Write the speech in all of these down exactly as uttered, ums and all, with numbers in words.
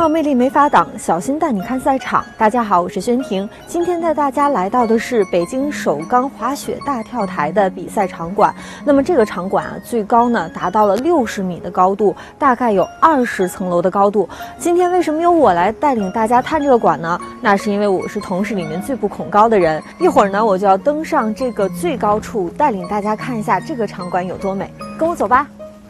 号魅力没法挡，小心带你看赛场。大家好，我是宣婷，今天带大家来到的是北京首钢滑雪大跳台的比赛场馆。那么这个场馆啊，最高呢达到了六十米的高度，大概有二十层楼的高度。今天为什么由我来带领大家探这个馆呢？那是因为我是同事里面最不恐高的人。一会儿呢，我就要登上这个最高处，带领大家看一下这个场馆有多美。跟我走吧。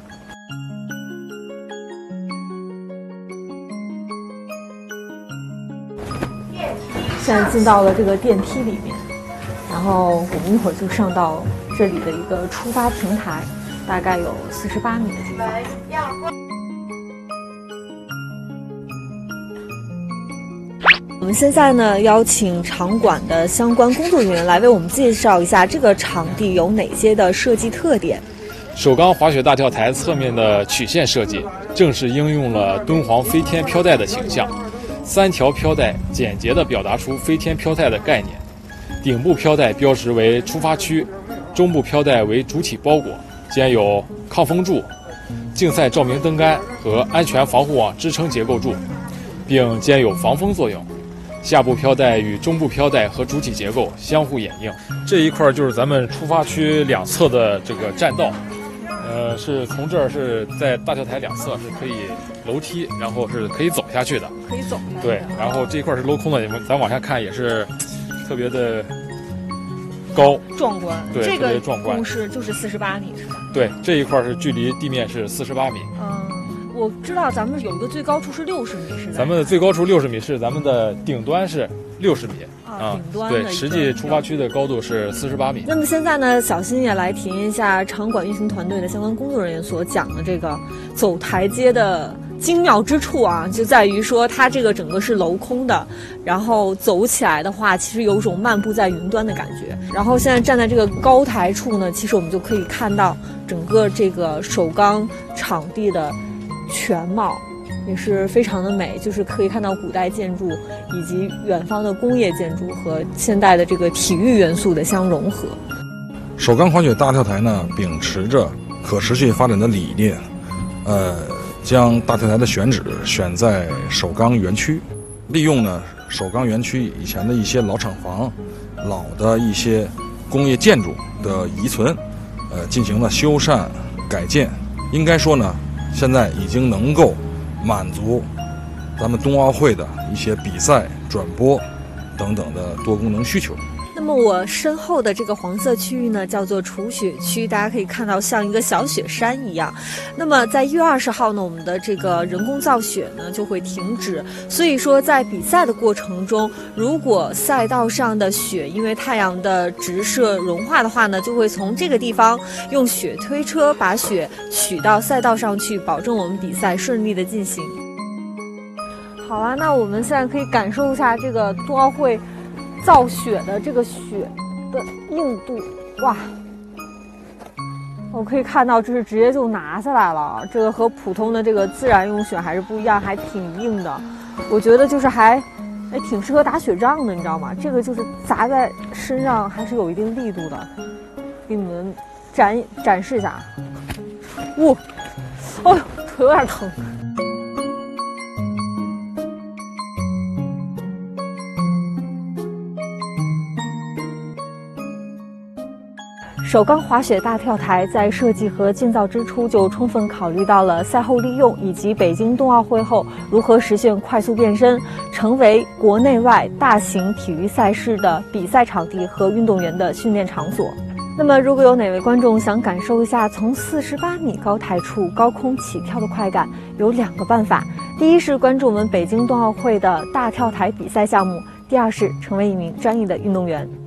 现在进到了这个电梯里面，然后我们一会儿就上到这里的一个出发平台，大概有四十八米的地方。我们现在呢，邀请场馆的相关工作人员来为我们介绍一下这个场地有哪些的设计特点。 首钢滑雪大跳台侧面的曲线设计，正是应用了敦煌飞天飘带的形象。三条飘带简洁地表达出飞天飘带的概念，顶部飘带标识为出发区，中部飘带为主体包裹，兼有抗风柱、竞赛照明灯杆和安全防护网支撑结构柱，并兼有防风作用。下部飘带与中部飘带和主体结构相互掩映。这一块就是咱们出发区两侧的这个栈道，呃，是从这儿是在大跳台两侧是可以楼梯，然后是可以走下去的， 可以走下去。 对，然后这一块是镂空的，咱往下看也是特别的高壮观。 对， 这个壮观。 公式就是四十八米是吧？ 对，这一块是距离地面是四十八米。 嗯，我知道咱们有一个最高处是六十米，是咱们的最高处六十米是咱们的顶端是六十米。 啊，顶端的对，实际出发区的高度是四十八米。 那么现在呢，小新也来体验一下场馆运行团队的相关工作人员所讲的这个走台阶的精妙之处啊，就在于说它这个整个是镂空的，然后走起来的话，其实有种漫步在云端的感觉。然后现在站在这个高台处呢，其实我们就可以看到整个这个首钢场地的全貌。也是非常的美，就是可以看到古代建筑以及远方的工业建筑和现代的这个体育元素的相融合。 首钢滑雪大跳台呢，秉持着可持续发展的理念，呃，将大跳台的选址选在首钢园区，利用呢首钢园区以前的一些老厂房、老的一些工业建筑的遗存，呃，进行了修缮改建。应该说呢，现在已经能够满足咱们冬奥会的一些比赛、转播等等的多功能需求。 那么我身后的这个黄色区域呢，叫做除雪区，大家可以看到像一个小雪山一样。那么在一月二十号呢，我们的这个人工造雪呢就会停止，所以说在比赛的过程中，如果赛道上的雪因为太阳的直射融化的话呢，就会从这个地方用雪推车把雪取到赛道上去，保证我们比赛顺利的进行。好啊，那我们现在可以感受一下这个冬奥会造雪的这个雪的硬度。哇，我可以看到这是直接就拿下来了，这个和普通的这个自然用雪还是不一样，还挺硬的。我觉得就是还哎挺适合打雪仗的，你知道吗？这个就是砸在身上还是有一定力度的。给你们展展示一下。哇，哦呦，腿有点疼。首钢滑雪大跳台在设计和建造之初就充分考虑到了赛后利用以及北京冬奥会后如何实现快速变身，成为国内外大型体育赛事的比赛场地和运动员的训练场所。那么如果有哪位观众想感受一下从四十八米高台处高空起跳的快感，有两个办法。第一是关注我们北京冬奥会的大跳台比赛项目，第二是成为一名专业的运动员。